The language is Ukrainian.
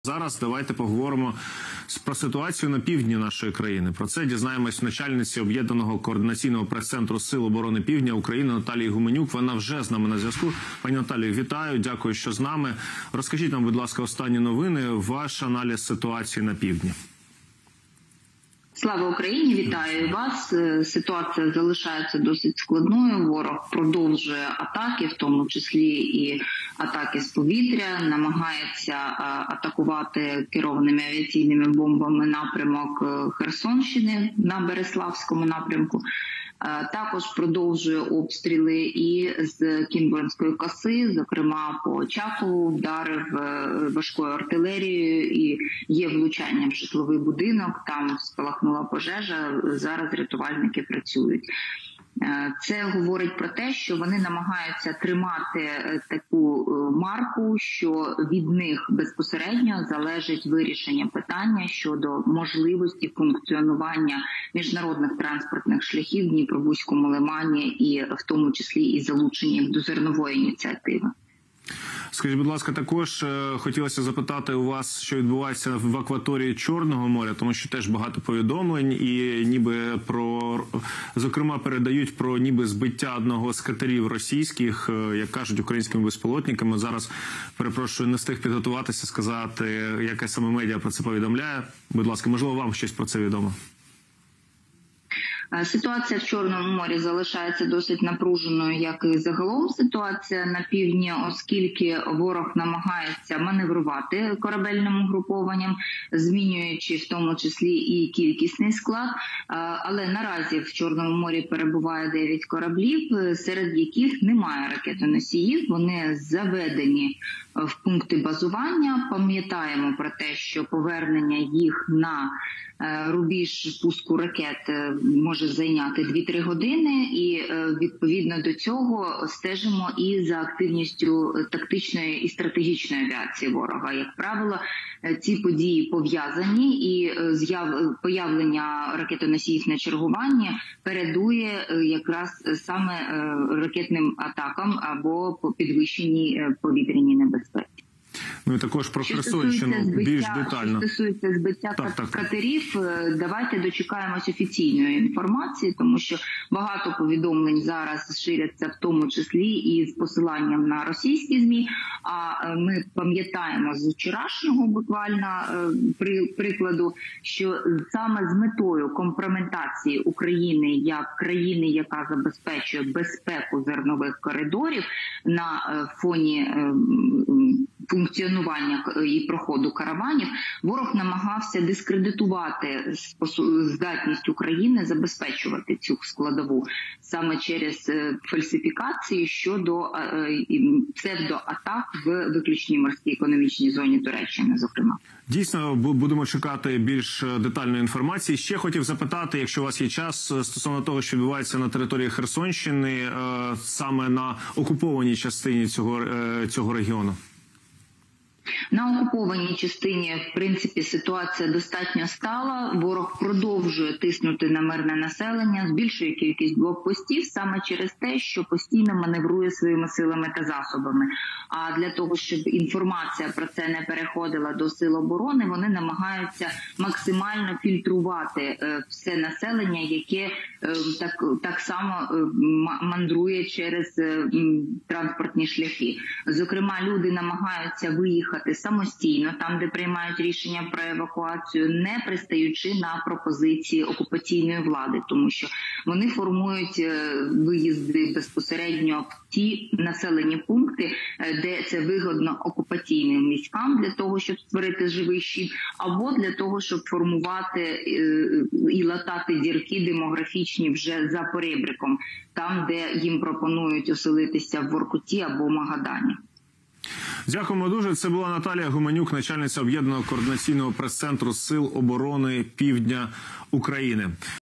Зараз давайте поговоримо про ситуацію на півдні нашої країни. Про це дізнаємось начальниці Об'єднаного координаційного прес-центру Сил оборони Півдня України Наталії Гуменюк. Вона вже з нами на зв'язку. Пані Наталію, вітаю, дякую, що з нами. Розкажіть нам, будь ласка, останні новини, ваш аналіз ситуації на півдні. Слава Україні! Вітаю вас! Ситуація залишається досить складною. Ворог продовжує атаки, в тому числі і атаки з повітря, намагається атакувати керованими авіаційними бомбами напрямок Херсонщини на Береславському напрямку. Також продовжує обстріли і з Кінбурнської коси, зокрема по Очакову, вдарив важкою артилерією і є влучання в житловий будинок, там спалахнула пожежа, зараз рятувальники працюють. Це говорить про те, що вони намагаються тримати таку марку, що від них безпосередньо залежить вирішення питання щодо можливості функціонування міжнародних транспортних шляхів в Дніпробузькому лимані і в тому числі і залучення до зернової ініціативи. Скажіть, будь ласка, також хотілося запитати у вас, що відбувається в акваторії Чорного моря, тому що теж багато повідомлень і ніби зокрема передають про ніби збиття одного з катерів російських, як кажуть, українськими безпілотниками. Зараз, перепрошую, не встиг підготуватися, сказати, яке саме медіа про це повідомляє. Будь ласка, можливо, вам щось про це відомо? Ситуація в Чорному морі залишається досить напруженою, як і загалом ситуація на півдні, оскільки ворог намагається маневрувати корабельним угрупованням, змінюючи в тому числі і кількісний склад. Але наразі в Чорному морі перебуває 9 кораблів, серед яких немає ракетоносіїв, вони заведені в пункти базування. Пам'ятаємо про те, що повернення їх на рубіж пуску ракет може зайняти 2-3 години, і відповідно до цього стежимо і за активністю тактичної і стратегічної авіації ворога. Як правило, ці події пов'язані, і появлення ракетоносіїв на чергуванні передує якраз саме ракетним атакам або підвищеній повітряній небезпеці. Ну і також про Херсонщину більш детально. Що стосується збиття катерів, давайте дочекаємось офіційної інформації, тому що багато повідомлень зараз ширяться, в тому числі і з посиланням на російські ЗМІ. А ми пам'ятаємо з вчорашнього буквально прикладу, що саме з метою компрометації України як країни, яка забезпечує безпеку зернових коридорів на фоні функціонування і проходу караванів, ворог намагався дискредитувати здатність України забезпечувати цю складову саме через фальсифікації щодо псевдоатак в виключній морській економічній зоні Туреччини, зокрема. Дійсно, будемо чекати більш детальної інформації. Ще хотів запитати, якщо у вас є час, стосовно того, що відбувається на території Херсонщини, саме на окупованій частині цього регіону. На окупованій частині, в принципі, ситуація достатньо стала. Ворог продовжує тиснути на мирне населення, збільшує кількість блокпостів саме через те, що постійно маневрує своїми силами та засобами. А для того, щоб інформація про це не переходила до сил оборони, вони намагаються максимально фільтрувати все населення, яке так само мандрує через транспортні шляхи. Зокрема, люди намагаються виїхати самостійно, там, де приймають рішення про евакуацію, не пристаючи на пропозиції окупаційної влади, тому що вони формують виїзди безпосередньо в ті населені пункти, де це вигодно окупаційним військам для того, щоб створити живий щит, або для того, щоб формувати і латати дірки демографічні вже за поребриком, там, де їм пропонують оселитися в Воркуті або Магадані. Дякуємо дуже. Це була Наталія Гуменюк, начальниця Об'єднаного координаційного прес-центру Сил оборони Півдня України.